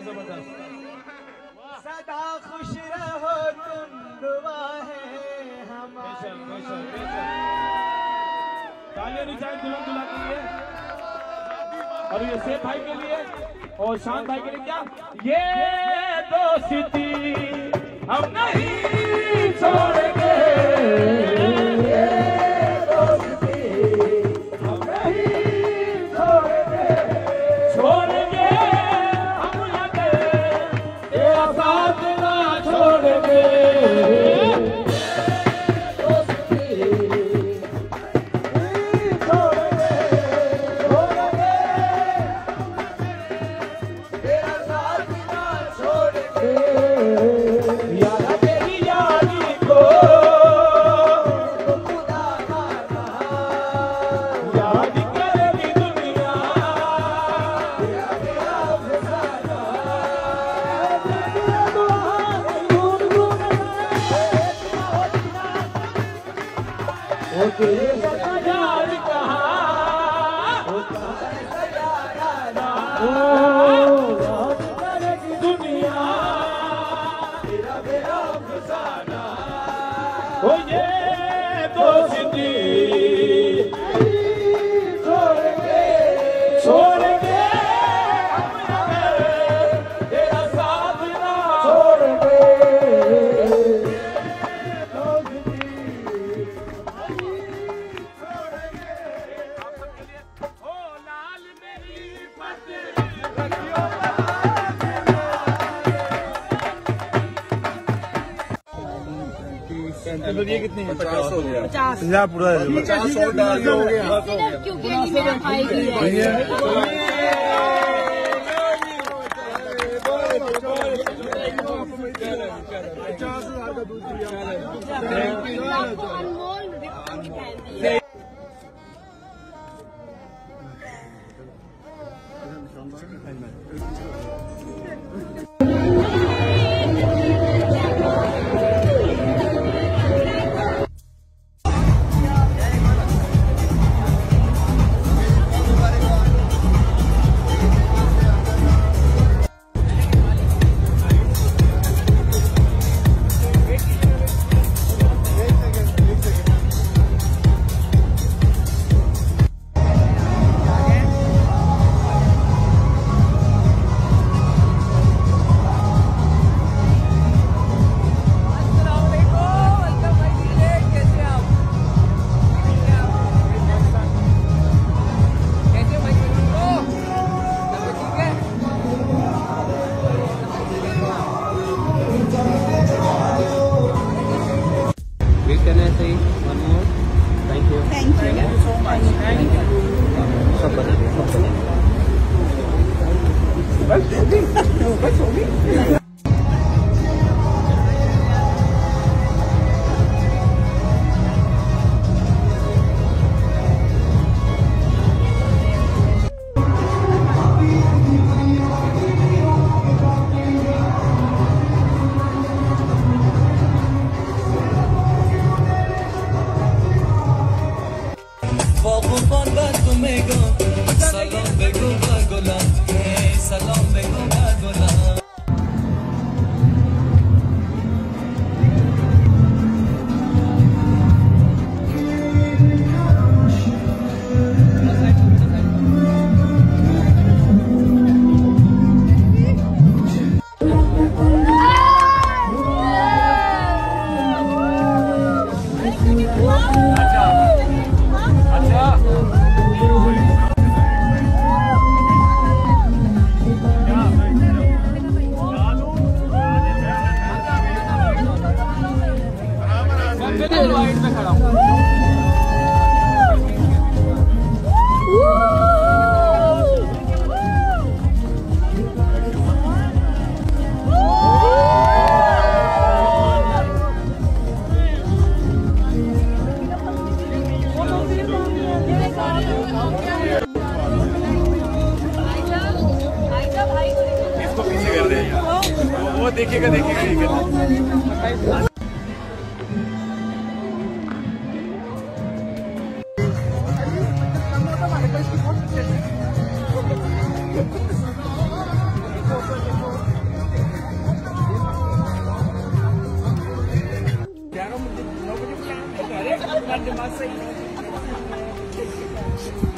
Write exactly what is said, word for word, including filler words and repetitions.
सदा खुश रहो तुम, दुआ है हमारी। तालियां निशान दुल्हन दुल्हा के लिए और ये सेठ भाई के लिए और शान भाई के लिए। क्या ये दोस्ती हम नहीं छोड़ेंगे, ये दोस्ती हम नहीं छोड़ेंगे, छोड़ेंगे हम लगे तेरा साथ ना छोड़ेंगे। ये कितनी है? पचास हो गया। पचास पूरा पचास सौ डाल हो गया। क्योंकि मैं खाएगी पचास हजार का दूध दिया। देखिएगा देखिएगा देखिएगा दिमाग सही